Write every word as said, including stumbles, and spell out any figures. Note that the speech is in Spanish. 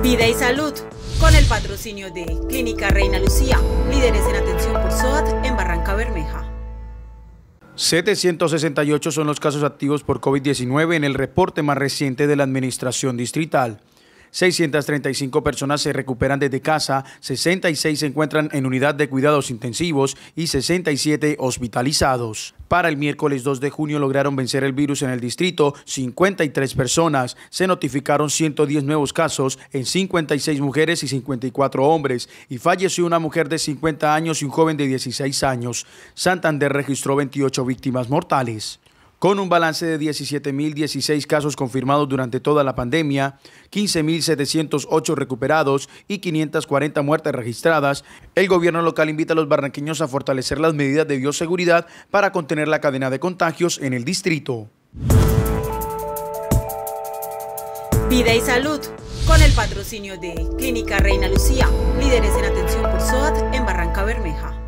Vida y salud, con el patrocinio de Clínica Reina Lucía, líderes en atención por S O A T en Barranca Bermeja. setecientos sesenta y ocho son los casos activos por COVID diecinueve en el reporte más reciente de la Administración Distrital. seiscientas treinta y cinco personas se recuperan desde casa, sesenta y seis se encuentran en unidad de cuidados intensivos y sesenta y siete hospitalizados. Para el miércoles dos de junio lograron vencer el virus en el distrito cincuenta y tres personas. Se notificaron ciento diez nuevos casos en cincuenta y seis mujeres y cincuenta y cuatro hombres y falleció una mujer de cincuenta años y un joven de dieciséis años. Santander registró veintiocho víctimas mortales. Con un balance de diecisiete mil dieciséis casos confirmados durante toda la pandemia, quince mil setecientos ocho recuperados y quinientas cuarenta muertes registradas, el gobierno local invita a los barranqueños a fortalecer las medidas de bioseguridad para contener la cadena de contagios en el distrito. Vida y salud, con el patrocinio de Clínica Reina Lucía, líderes en atención por S O A T en Barranca Bermeja.